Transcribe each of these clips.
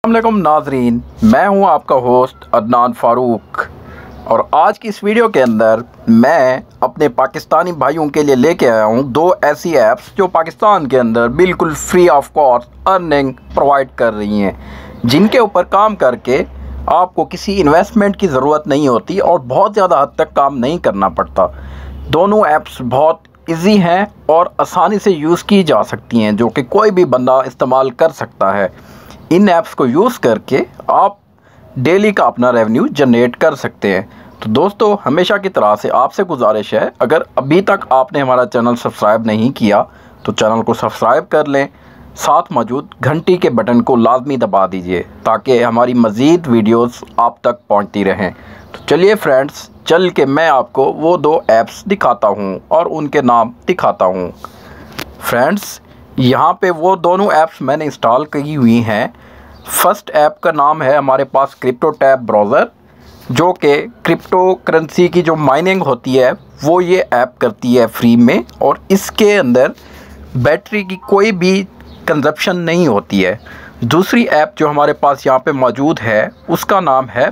अस्सलामुअलैकुम नाजरीन, मैं हूं आपका होस्ट अदनान फ़ारूक और आज की इस वीडियो के अंदर मैं अपने पाकिस्तानी भाइयों के लिए लेके आया हूं दो ऐसी ऐप्स जो पाकिस्तान के अंदर बिल्कुल free of cost earning provide कर रही हैं, जिनके ऊपर काम करके आपको किसी इन्वेस्टमेंट की ज़रूरत नहीं होती और बहुत ज़्यादा हद तक काम नहीं करना पड़ता। दोनों ऐप्स बहुत इजी हैं और आसानी से यूज़ की जा सकती हैं, जो कि कोई भी बंदा इस्तेमाल कर सकता है। इन ऐप्स को यूज़ करके आप डेली का अपना रेवेन्यू जनरेट कर सकते हैं। तो दोस्तों, हमेशा की तरह से आपसे गुजारिश है, अगर अभी तक आपने हमारा चैनल सब्सक्राइब नहीं किया तो चैनल को सब्सक्राइब कर लें, साथ मौजूद घंटी के बटन को लाजमी दबा दीजिए ताकि हमारी मज़ीद वीडियोस आप तक पहुंचती रहें। तो चलिए फ्रेंड्स, चल के मैं आपको वो दो ऐप्स दिखाता हूं और उनके नाम दिखाता हूं। फ्रेंड्स, यहाँ पे वो दोनों ऐप्स मैंने इंस्टॉल की हुई हैं। फर्स्ट ऐप का नाम है हमारे पास क्रिप्टो टैब ब्राउज़र, जो कि क्रिप्टो करेंसी की जो माइनिंग होती है वो ये ऐप करती है फ्री में, और इसके अंदर बैटरी की कोई भी कंजप्शन नहीं होती है। दूसरी ऐप जो हमारे पास यहाँ पे मौजूद है उसका नाम है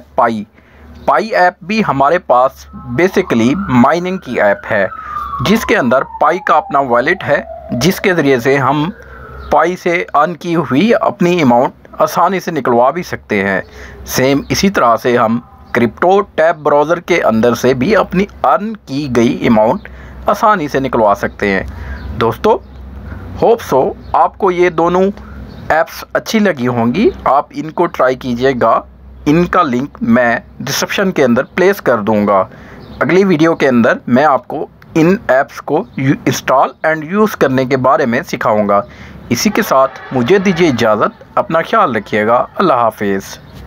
पाई ऐप भी हमारे पास बेसिकली माइनिंग की ऐप है, जिसके अंदर पाई का अपना वॉलेट है, जिसके ज़रिए से हम पाई से अर्न की हुई अपनी अमाउंट आसानी से निकलवा भी सकते हैं। सेम इसी तरह से हम क्रिप्टो टैब ब्राउज़र के अंदर से भी अपनी अर्न की गई अमाउंट आसानी से निकलवा सकते हैं। दोस्तों, होप सो आपको ये दोनों ऐप्स अच्छी लगी होंगी, आप इनको ट्राई कीजिएगा। इनका लिंक मैं डिस्क्रिप्शन के अंदर प्लेस कर दूंगा। अगली वीडियो के अंदर मैं आपको इन ऐप्स को इंस्टॉल एंड यूज़ करने के बारे में सिखाऊंगा। इसी के साथ मुझे दीजिए इजाज़त, अपना ख्याल रखिएगा। अल्लाह हाफिज़।